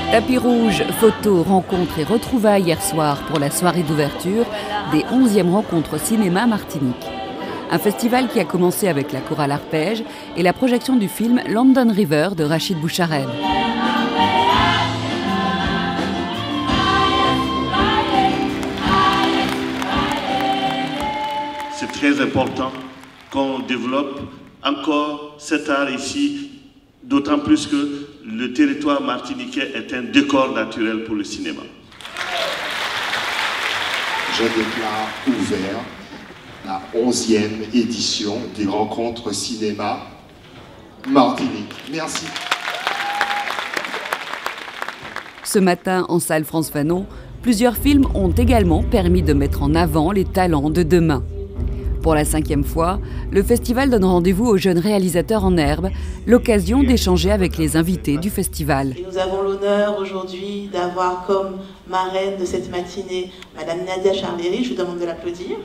Tapis rouge, photos, rencontres et retrouvailles hier soir pour la soirée d'ouverture des 11e rencontres cinéma Martinique. Un festival qui a commencé avec la chorale arpège et la projection du film London River de Rachid Bouchareb. C'est très important qu'on développe encore cet art ici, d'autant plus que le territoire martiniquais est un décor naturel pour le cinéma. Je déclare ouvert la 11e édition des rencontres cinéma Martinique. Merci. Ce matin, en salle France Fanon, plusieurs films ont également permis de mettre en avant les talents de demain. Pour la 5e fois, le festival donne rendez-vous aux jeunes réalisateurs en herbe, l'occasion d'échanger avec les invités du festival. Et nous avons l'honneur aujourd'hui d'avoir comme marraine de cette matinée Madame Nadia Charléry. Je vous demande de l'applaudir.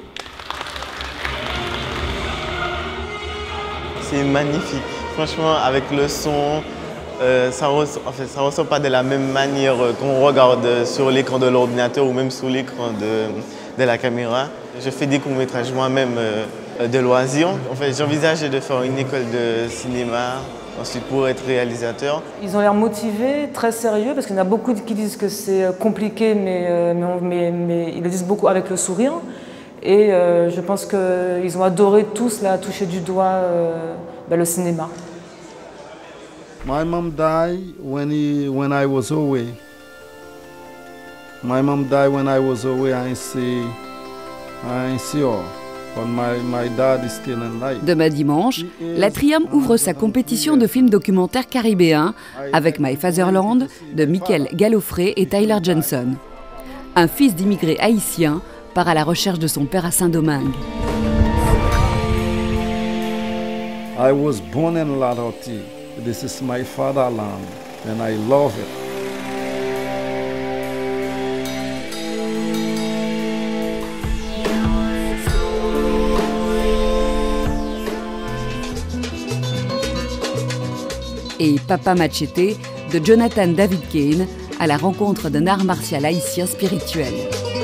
C'est magnifique. Franchement, avec le son, ça ressort pas de la même manière qu'on regarde sur l'écran de l'ordinateur ou même sur l'écran de la caméra. Je fais des courts-métrages moi-même de loisirs. En fait, j'envisage de faire une école de cinéma ensuite pour être réalisateur. Ils ont l'air motivés, très sérieux, parce qu'il y en a beaucoup qui disent que c'est compliqué, mais ils le disent beaucoup avec le sourire. Et je pense qu'ils ont adoré tous là, toucher du doigt le cinéma. My mom died when I was away. My mom died when I was away. I see her. But my dad is still alive. Demain dimanche, la Trium ouvre sa compétition de films documentaires caribéens avec My Fatherland de Michael Gallofré et Tyler Johnson. Un fils d'immigrés haïtiens part à la recherche de son père à Saint-Domingue. I was born in Ladotti. This is my fatherland, and I love it. Et Papa Machete de Jonathan David Kane à la rencontre d'un art martial haïtien spirituel.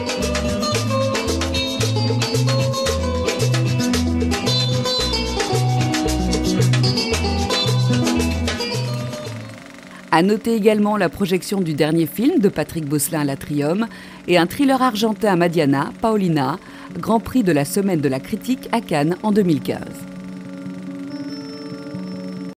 À noter également la projection du dernier film de Patrick Bosselin à l'Atrium et un thriller argentin à Madiana, Paulina, Grand Prix de la Semaine de la Critique à Cannes en 2015.